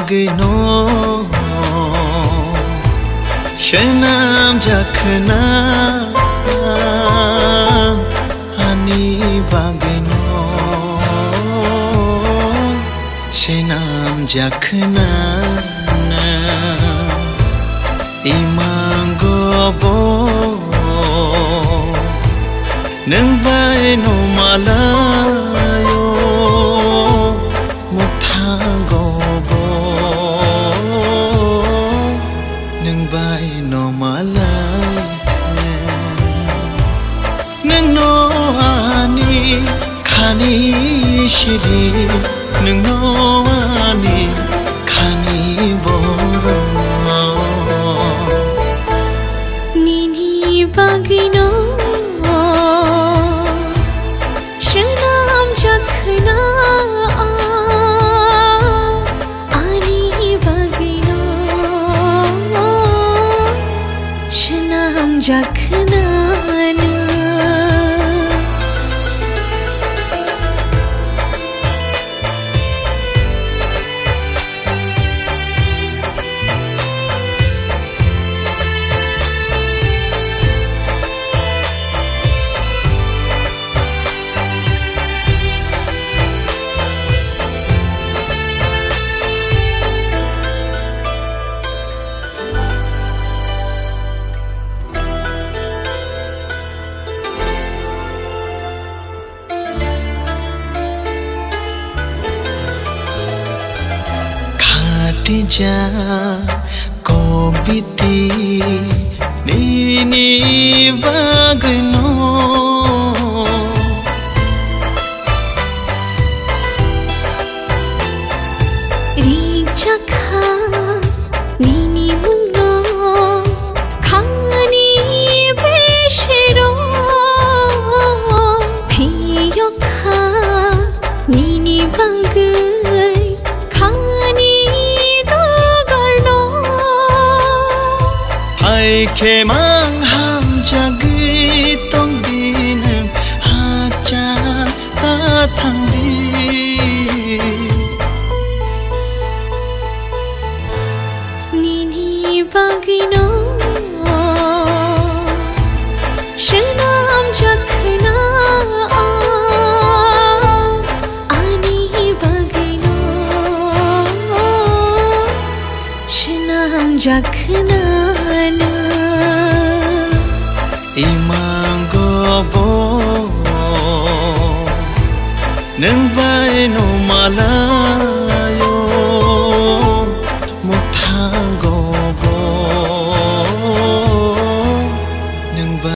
bagwi no shenam jakhna ani bagwi no shenam jakhna imango bo nang bai no malayo muktango bo nang bai no malay nang no ani khani shiri nang no ani khani boro nini bagwi no shenam jakhna ani bagwi no shenam jakhna ja kobiti nini bagwi no Rikchakha nini munno khani beshero phiyokha nini bagwi ke mang ham jagi tong din ha cha ta thang di nini bagwi no shenam jakhna ani bagwi no shenam jakhna imango bo nang bai no